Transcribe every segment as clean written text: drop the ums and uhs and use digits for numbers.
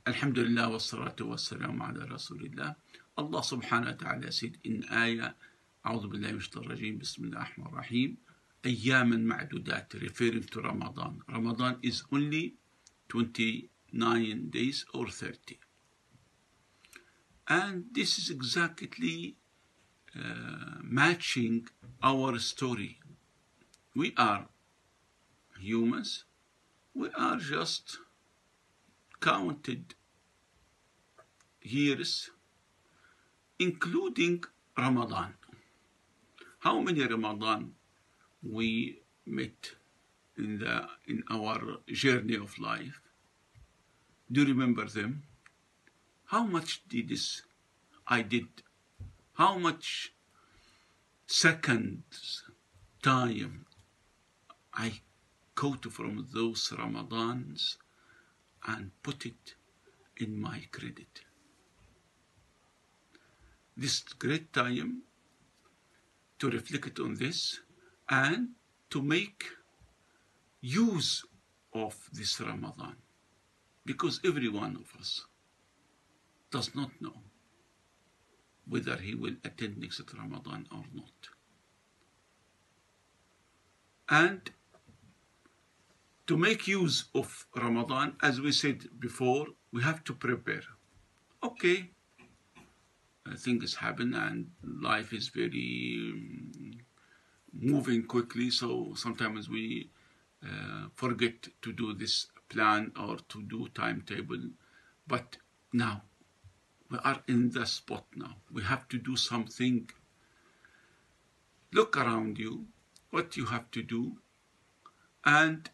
Alhamdulillah wa salatu wa salam ala Rasulillah. Allah subhanahu wa ta'ala said in ayah, A'udhu billahi minash shaitanir rajim, Bismillahir Rahmanir Rahim, Ayyaman ma'dudat, referring to Ramadan. Ramadan is only 29 days or 30. And this is exactly matching our story. We are humans. We are just counted years, including Ramadan. How many Ramadan we met in our journey of life? Do you remember them? How much I did? How much seconds, time I caught from those Ramadans and put it in my credit? This great time to reflect on this and to make use of this Ramadan, because every one of us does not know whether he will attend next Ramadan or not. And to make use of Ramadan, as we said before, we have to prepare. Okay, things happen and life is very moving quickly, so sometimes we forget to do this plan or to do timetable. But now we are in the spot now. We have to do something. Look around you, what you have to do, and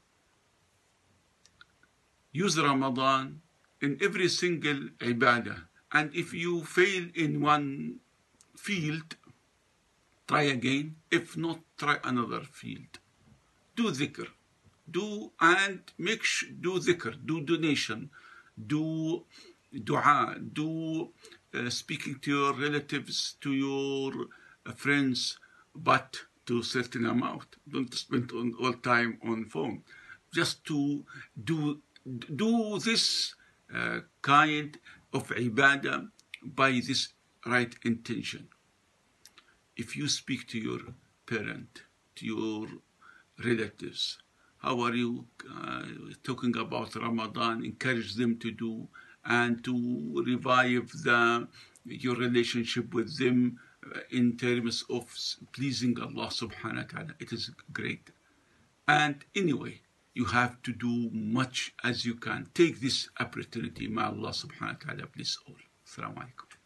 use Ramadan in every single ibadah. And if you fail in one field, try again. If not, try another field. Do dhikr. Do dhikr. Do donation. Do dua. Do speaking to your relatives, to your friends, but to a certain amount. Don't spend all time on phone. Just to do this kind of ibadah by this right intention. If you speak to your parent, to your relatives, how are you talking about Ramadan? Encourage them to do and to revive your relationship with them in terms of pleasing Allah subhanahu wa ta'ala. It is great. And anyway, you have to do much as you can. Take this opportunity. May Allah subhanahu wa ta'ala bless all. Assalamu alaikum.